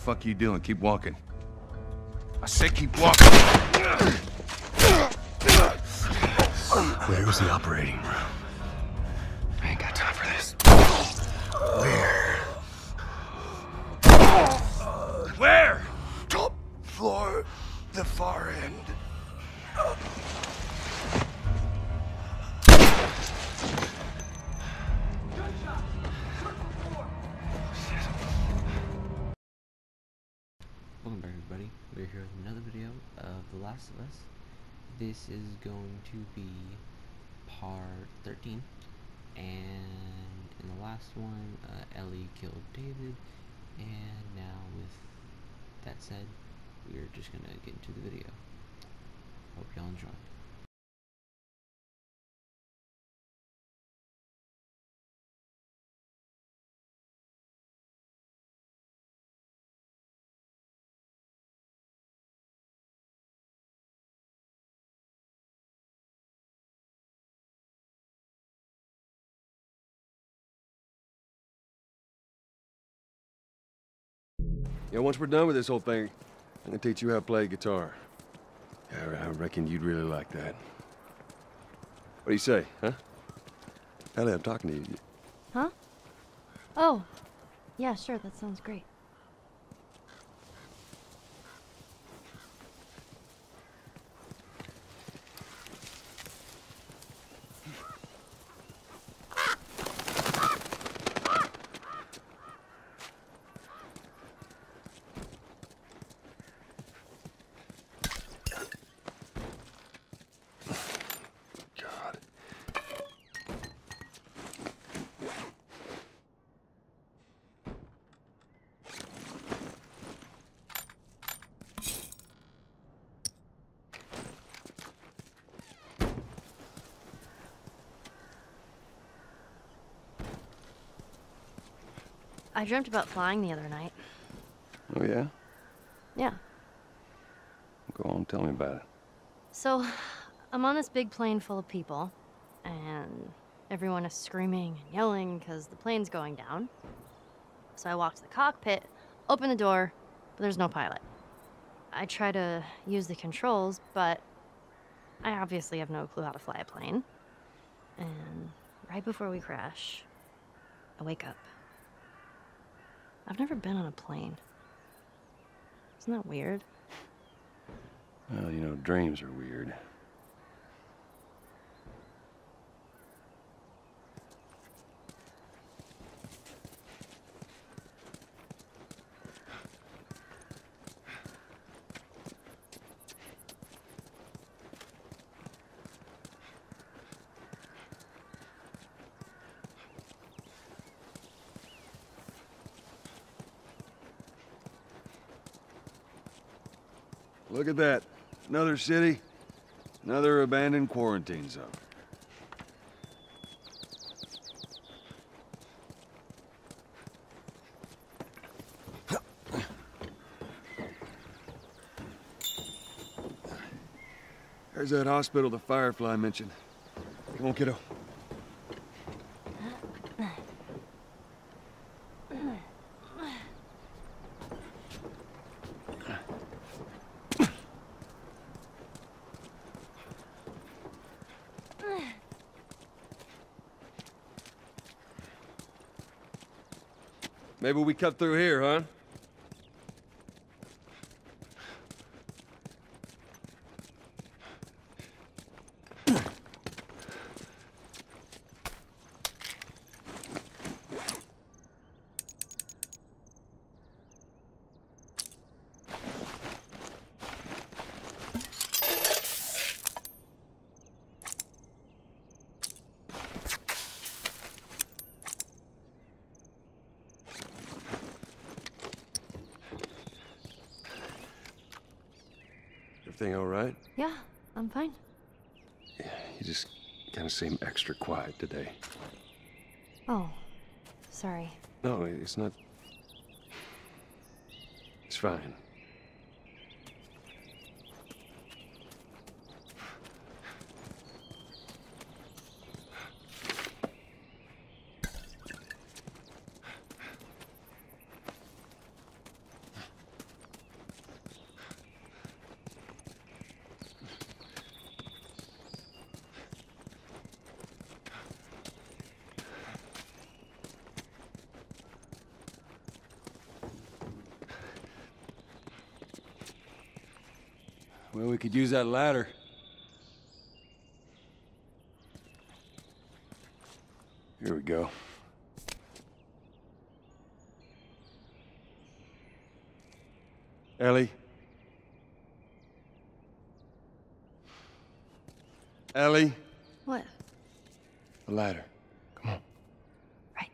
fuck you doing? Keep walking. I said keep walking. Where's the operating room? I ain't got time for this. Where? Where? Top floor, the far end. Welcome back, everybody. We're here with another video of The Last of Us. This is going to be part 13, and in the last one, Ellie killed David, and now with that said, we're just gonna get into the video. Hope y'all enjoy. Yeah, once we're done with this whole thing, I'm gonna teach you how to play guitar. Yeah, I reckon you'd really like that. What do you say, huh? Ellie, I'm talking to you. Huh? Oh, yeah, sure, that sounds great. God. I dreamt about flying the other night. Oh, yeah? Yeah. Go on, tell me about it. So, I'm on this big plane full of people, and everyone is screaming and yelling because the plane's going down. So I walk to the cockpit, open the door, but there's no pilot. I try to use the controls, but I obviously have no clue how to fly a plane. And right before we crash, I wake up. I've never been on a plane. Isn't that weird? Well, you know, dreams are weird. Look at that. Another city, another abandoned quarantine zone. There's that hospital the Firefly mentioned. Come on, kiddo. Maybe we cut through here, huh? Everything all right? Yeah, I'm fine. Yeah, you just kind of seem extra quiet today. Oh, sorry. No, it's not. It's fine. Well, we could use that ladder. Here we go. Ellie? Ellie? What? The ladder. Come on. Right.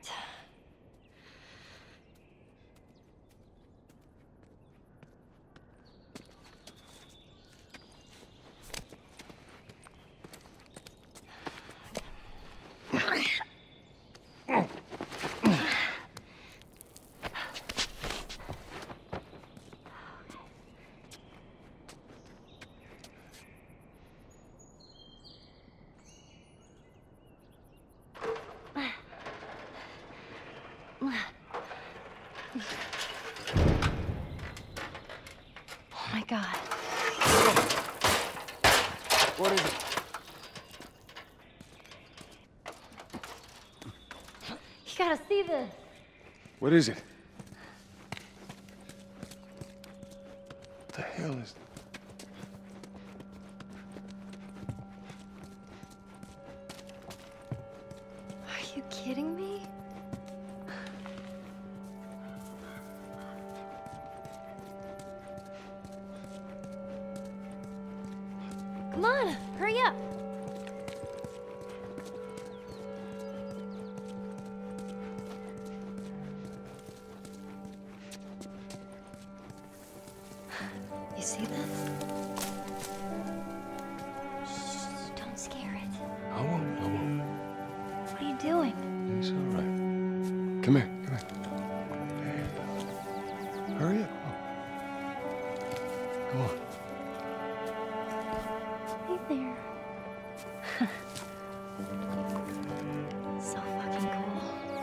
Oh my God. What is it? You gotta see this. What is it? What the hell is... Are you kidding me? Come on, hurry up. You see this? Shh, don't scare it. I won't. What are you doing? It's all right. Come here. There. Hurry up. Come on. Hey there. So fucking cool.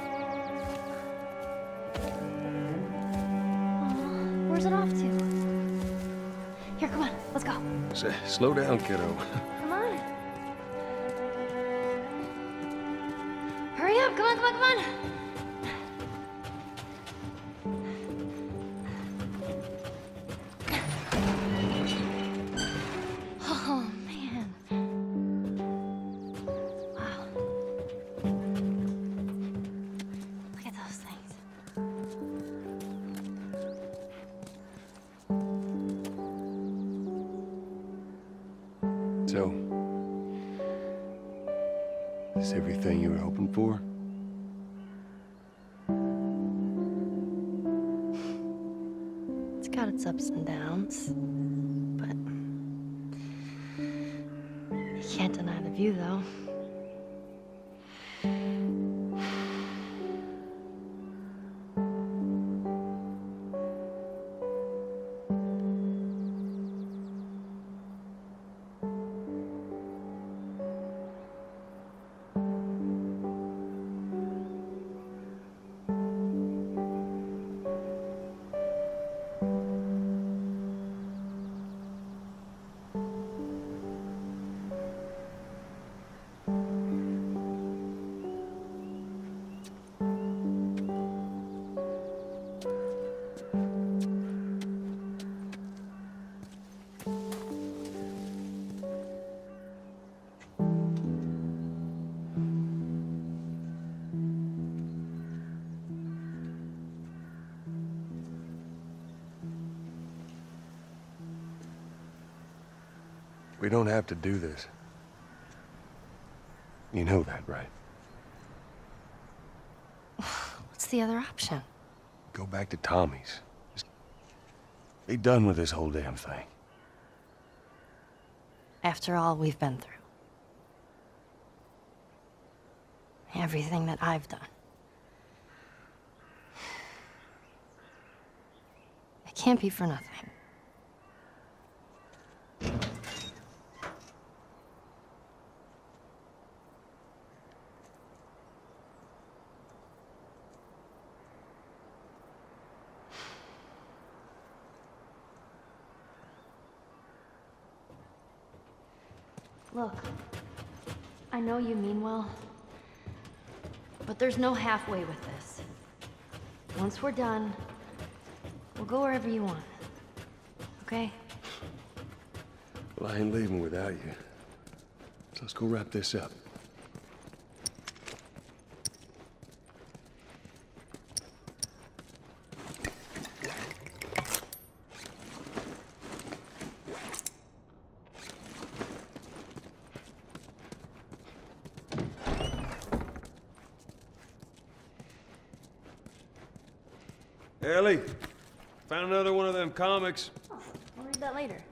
Aw, where's it off to? Here, come on, let's go. Slow down, kiddo. Come on. Hurry up, come on. Oh, man. Wow. Look at those things. So, is everything you were hoping for? It's got its ups and downs, but you can't deny the view, though. We don't have to do this. You know that, right? What's the other option? Go back to Tommy's. Just be done with this whole damn thing. After all we've been through. Everything that I've done. It can't be for nothing. Look, I know you mean well, but there's no halfway with this. Once we're done, we'll go wherever you want. Okay? Well, I ain't leaving without you. So let's go wrap this up. Ellie, found another one of them comics. Oh, I'll read that later.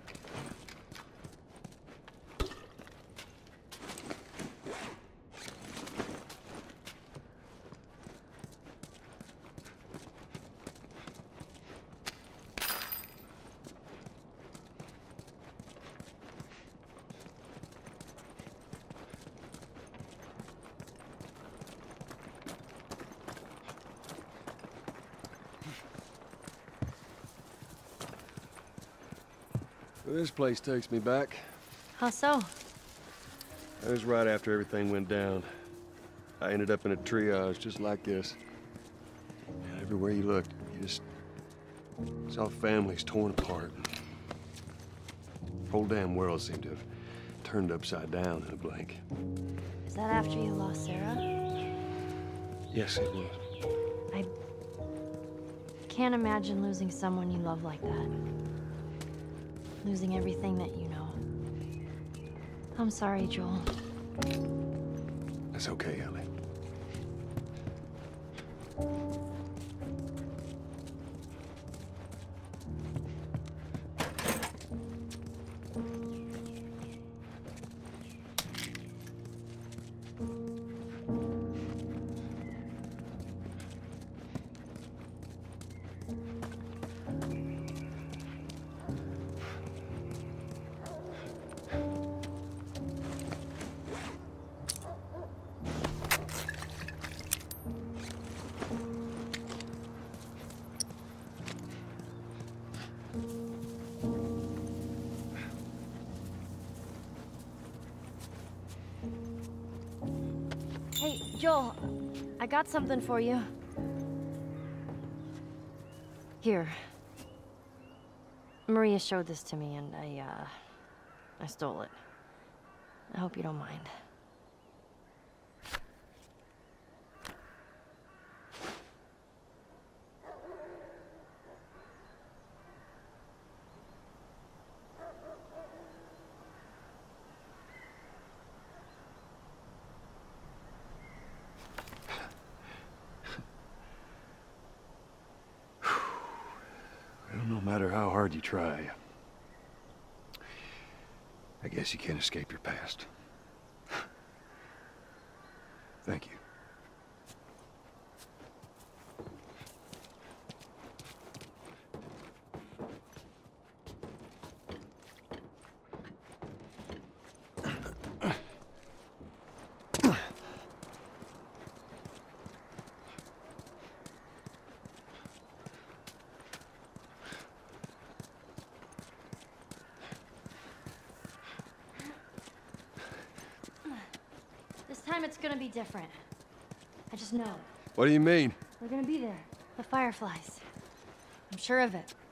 Well, this place takes me back. How so? It was right after everything went down. I ended up in a triage just like this. And everywhere you looked, you just saw families torn apart. The whole damn world seemed to have turned upside down in a blink. Is that after you lost Sarah? Yes, it was. I can't imagine losing someone you love like that. Losing everything that you know. I'm sorry, Joel. That's okay, Ellie. Hey, Joel, I got something for you. Here. Maria showed this to me and I stole it. I hope you don't mind. Well, no matter how hard you try, I guess you can't escape your past. Thank you. This time it's gonna be different. I just know. What do you mean? They're gonna be there. The fireflies. I'm sure of it.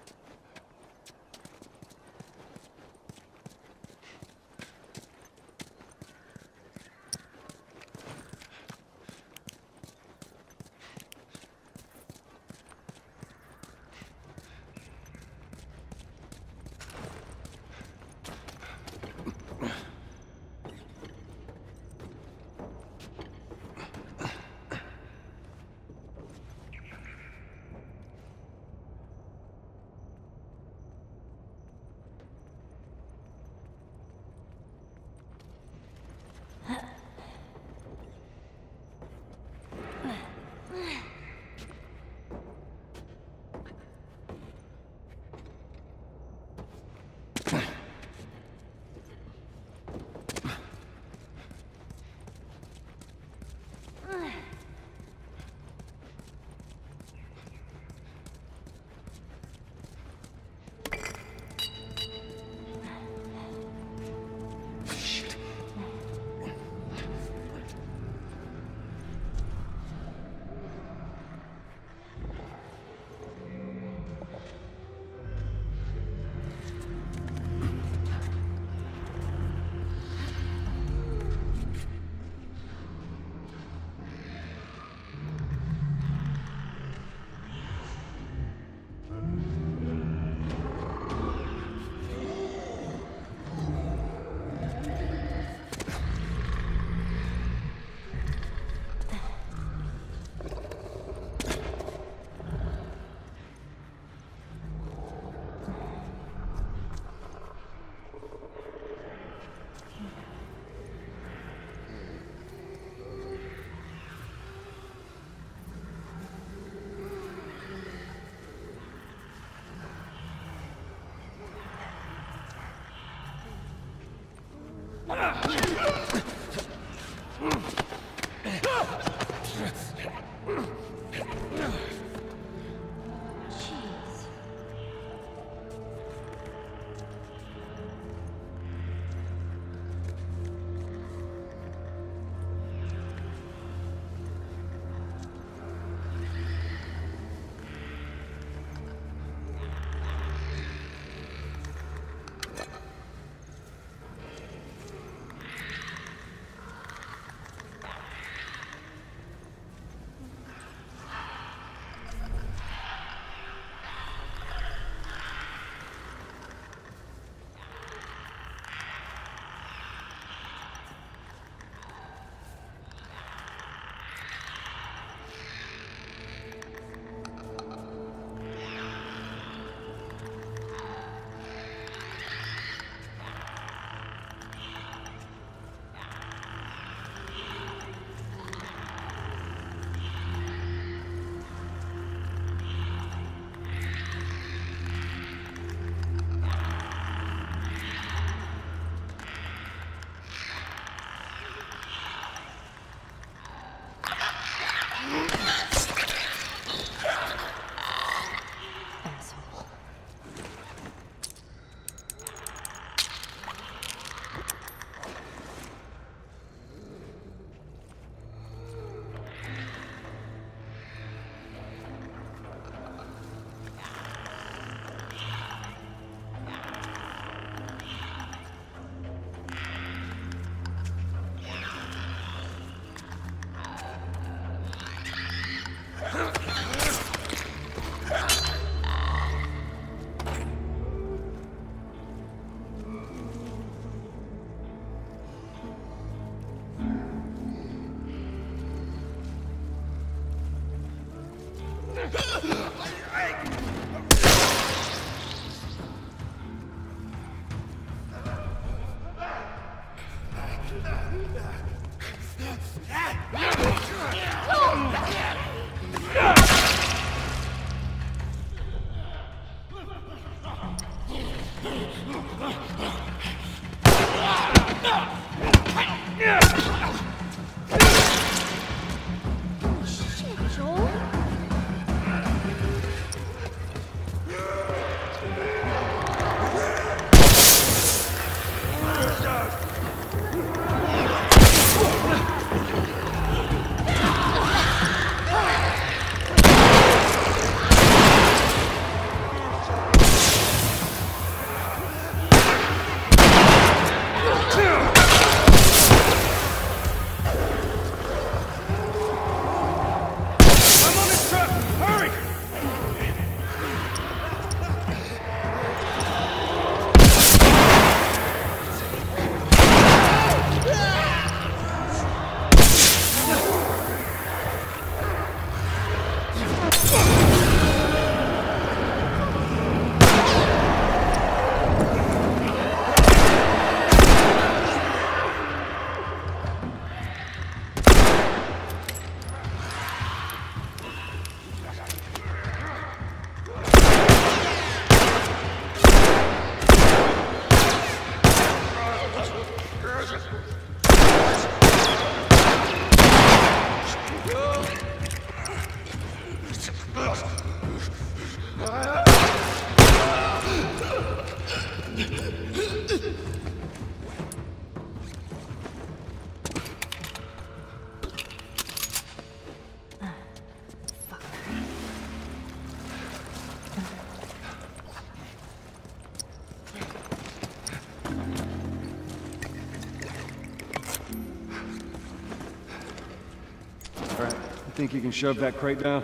think you can shove that crate down?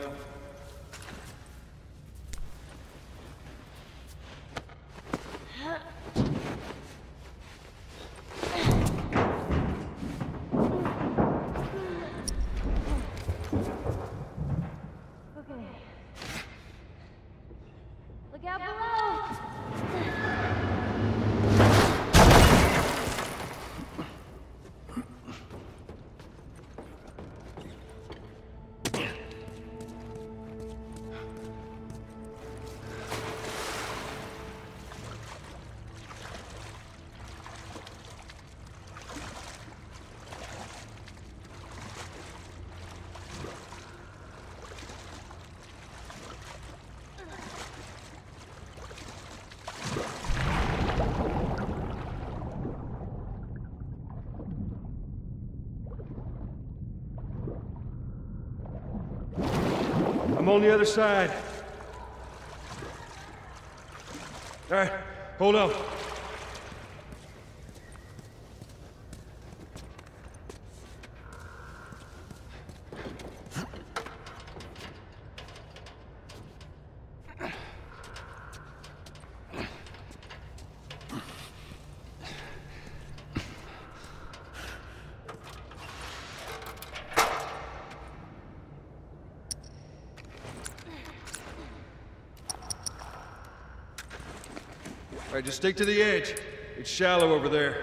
Okay. Look out below! I'm on the other side. All right, hold on. All right, just stick to the edge. It's shallow over there.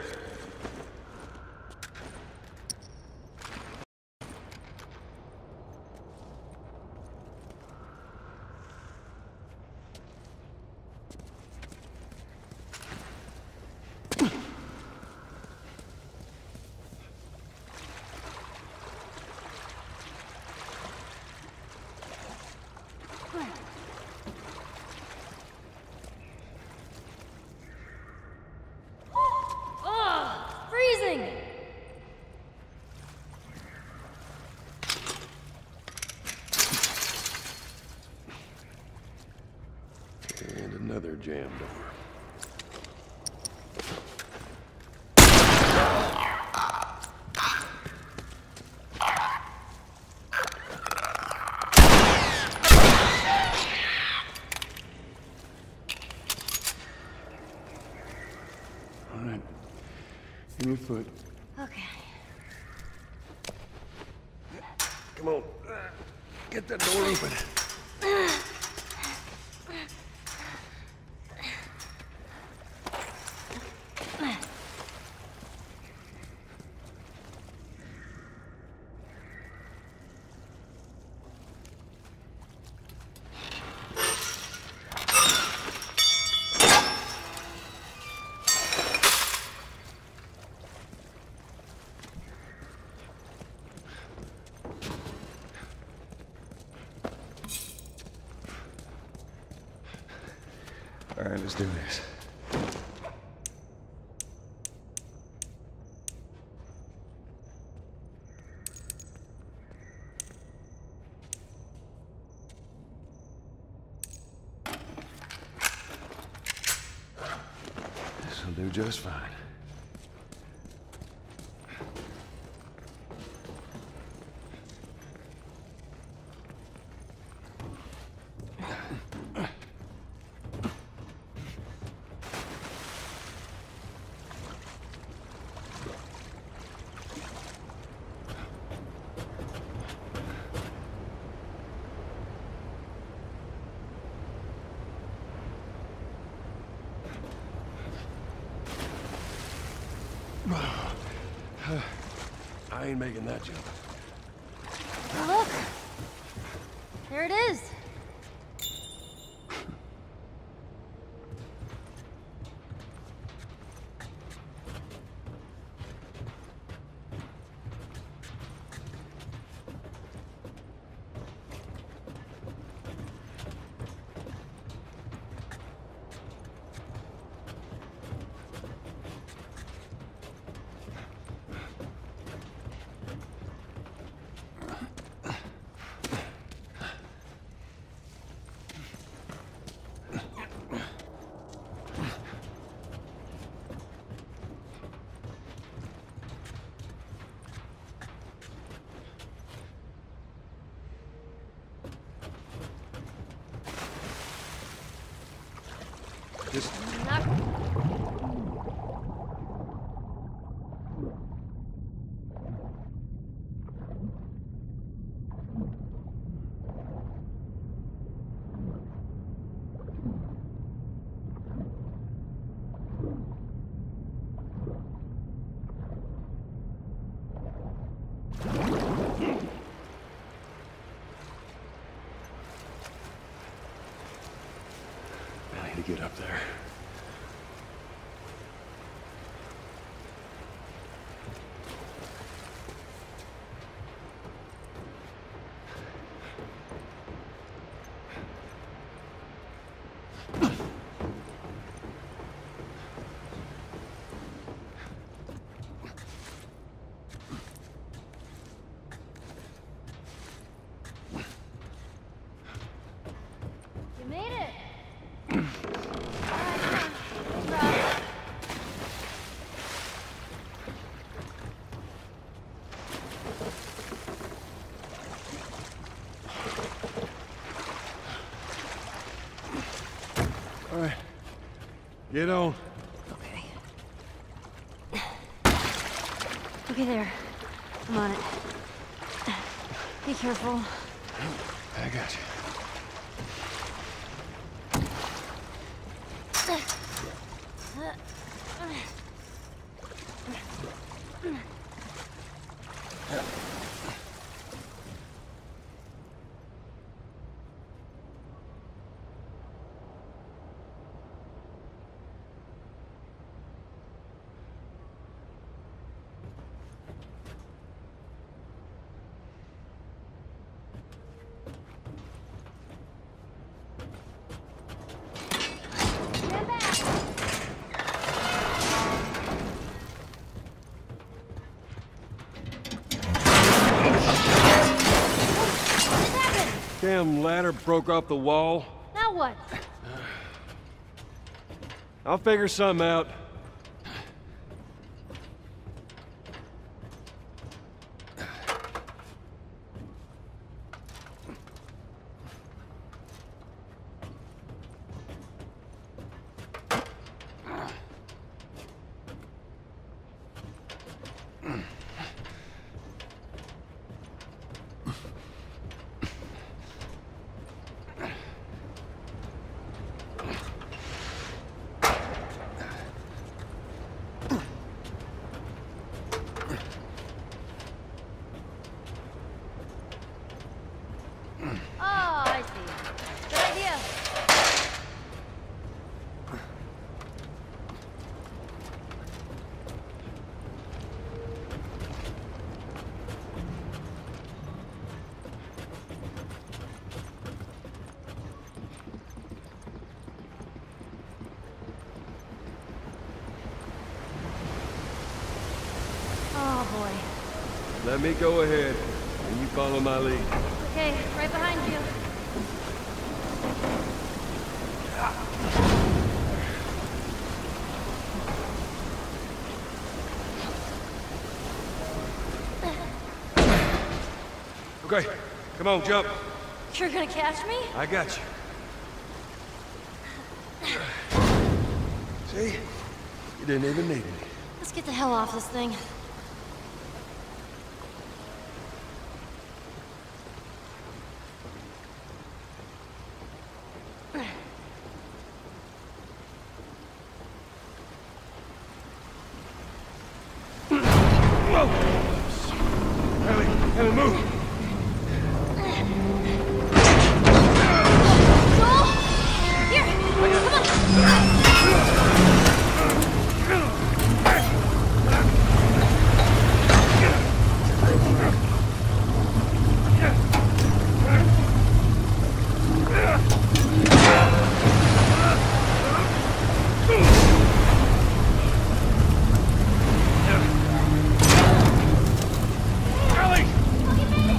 Freezing! And another jam door. All right. Give me a foot. Okay. Come on. Get that door open. All right, let's do this. This'll do just fine. I ain't making that jump. Look! There it is! Just Not... I need to get up there. You made it! Alright, come on. No problem. All right. Get on. Okay. Okay, there. I'm on it. Be careful. I got you. Stand back! What happened? Damn ladder broke off the wall. Now what? I'll figure something out. Oh, I see. Good idea. Oh, boy. Let me go ahead, and you follow my lead. Okay, right behind you. Okay, come on, jump. You're gonna catch me? I got you. See? You didn't even need me. Let's get the hell off this thing. Whoa! Ellie, move! Joel! Here! Come on! Ellie!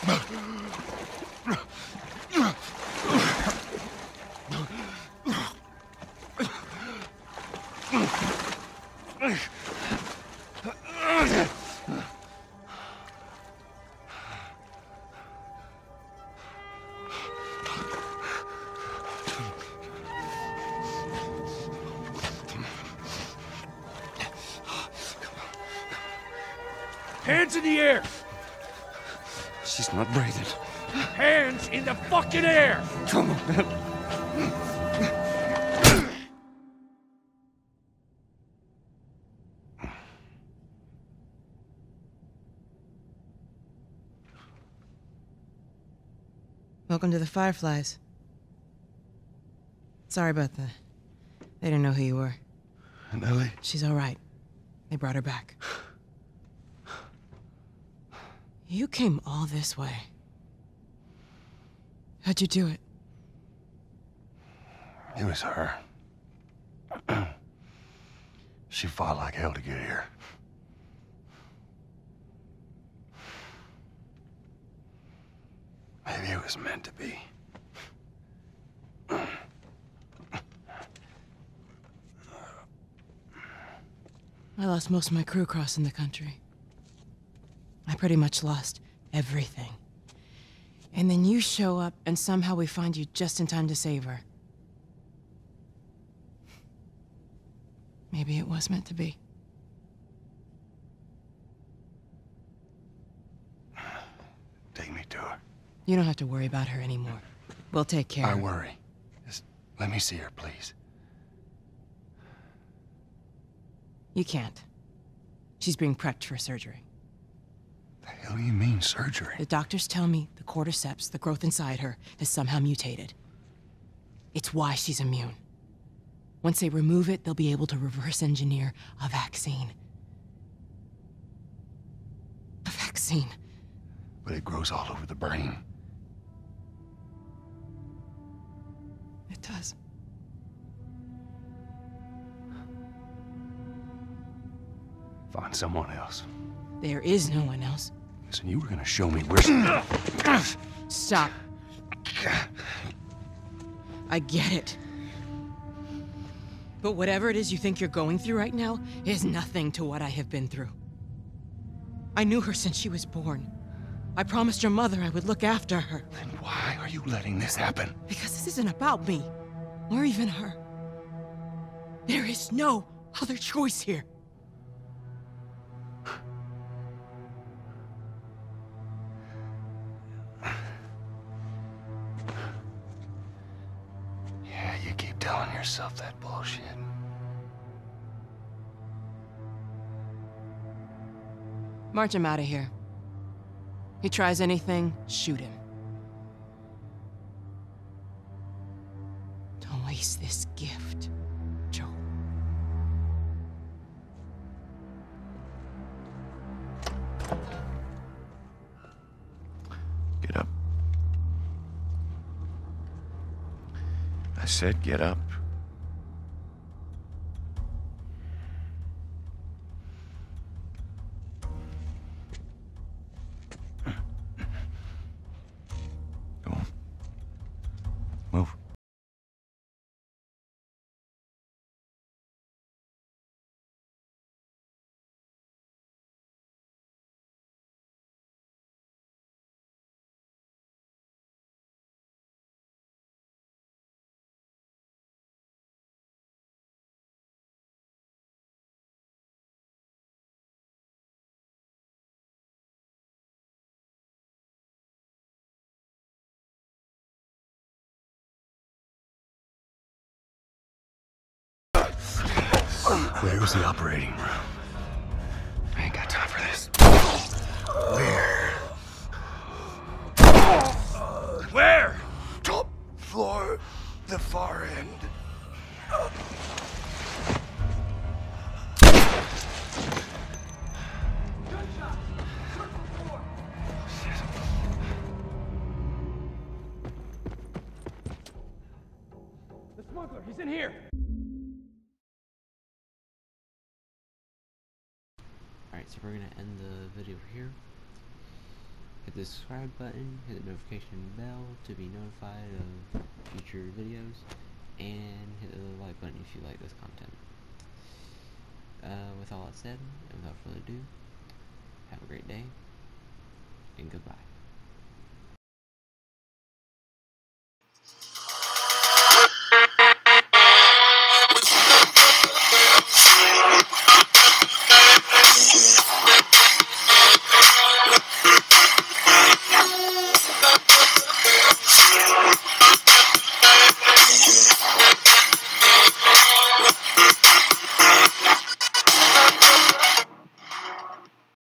Hands in the air! She's not breathing. Hands in the fucking air! Come on, man. Welcome to the Fireflies. Sorry about that. They didn't know who you were. And Ellie? She's all right. They brought her back. You came all this way. How'd you do it? It was her. She fought like hell to get here. Maybe it was meant to be. I lost most of my crew crossing the country. I pretty much lost everything. And then you show up, and somehow we find you just in time to save her. Maybe it was meant to be. Take me to her. You don't have to worry about her anymore. We'll take care I of her. worry. Just let me see her, please. You can't. She's being prepped for surgery. The hell do you mean, surgery? The doctors tell me the cordyceps, the growth inside her, has somehow mutated. It's why she's immune. Once they remove it, they'll be able to reverse engineer a vaccine. A vaccine. But it grows all over the brain. It does. Find someone else. There is no one else. Listen, you were gonna show me where she... Stop. I get it. But whatever it is you think you're going through right now is nothing to what I have been through. I knew her since she was born. I promised your mother I would look after her. Then why are you letting this happen? Because this isn't about me, or even her. There is no other choice here. Yeah, you keep telling yourself that bullshit. March him out of here. He tries anything, shoot him. Don't waste this gift, Joel. Get up. I said get up. Go on. Move. Where was the operating room? I ain't got time for this. Where? Where? Top floor, the far end. The smuggler, he's in here. Alright, so we're gonna end the video here. hit the subscribe button, hit the notification bell to be notified of future videos, and hit the like button if you like this content. With all that said, and without further ado, have a great day, and goodbye.